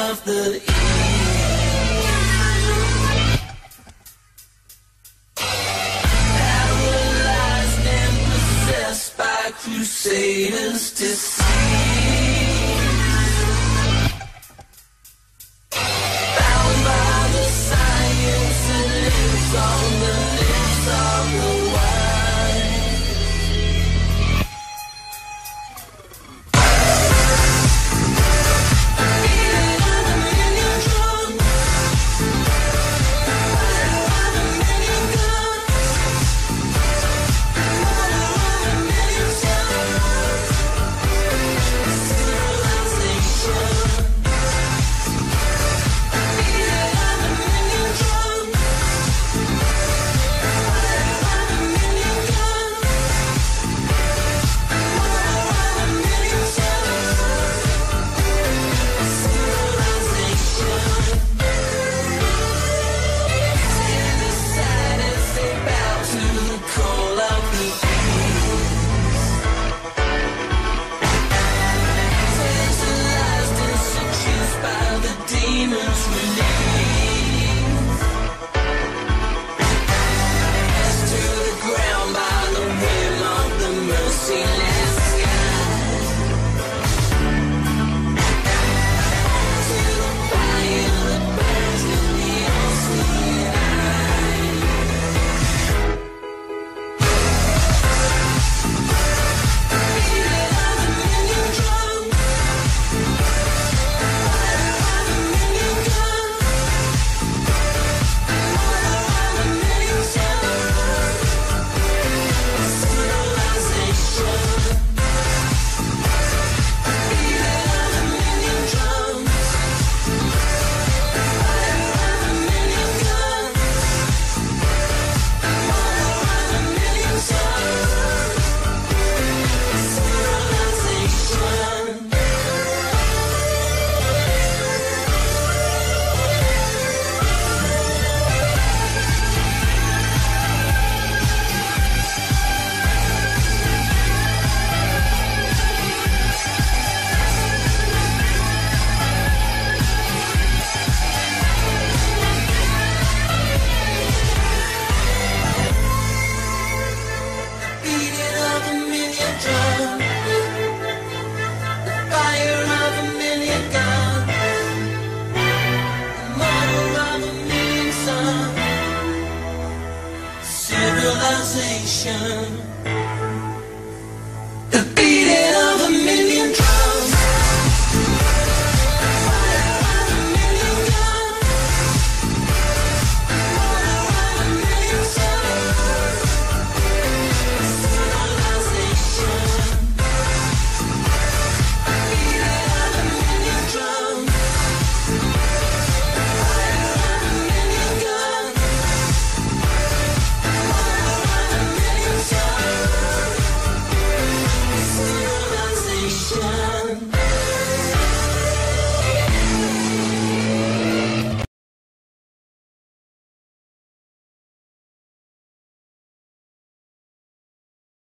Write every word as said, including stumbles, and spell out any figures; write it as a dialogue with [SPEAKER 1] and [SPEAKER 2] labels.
[SPEAKER 1] of the east. Paralyzed and possessed by crusaders to see. Bound by the science that lives on the lips of the wise. Beating of a million drums, fire of a million guns, water of a million suns, civilization. Beating of a million drums, fire of a million guns, water of a million suns, civilization. Stand aside as they bow to the call of the east. Tantalized and seduced by the demons released. Cast to the ground by the whim of the merciless sky. To the fire that burns in the all-seeing eye. Beating of a million drums, fire of a million guns, water of a million suns, civilization. Beating of a million drums, fire of a million guns, water of a million suns, civilization. Beating of a million drums, the fire of a million guns, the murder of a million suns, civilization.